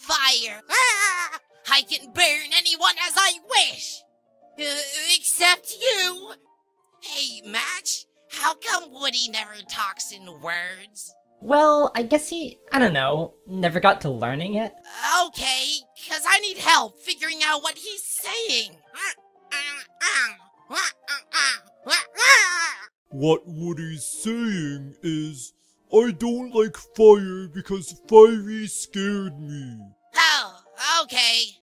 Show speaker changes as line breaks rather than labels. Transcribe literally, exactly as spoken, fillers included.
fire. Ah! I can burn anyone as I wish. Uh, except you. Hey, Match, how come Woody never talks in words?
Well, I guess he, I don't know, never got to learning it.
Okay, cause I need help figuring out what he's saying.
What Woody's saying is, I don't like fire because Firey scared me.
Oh, okay.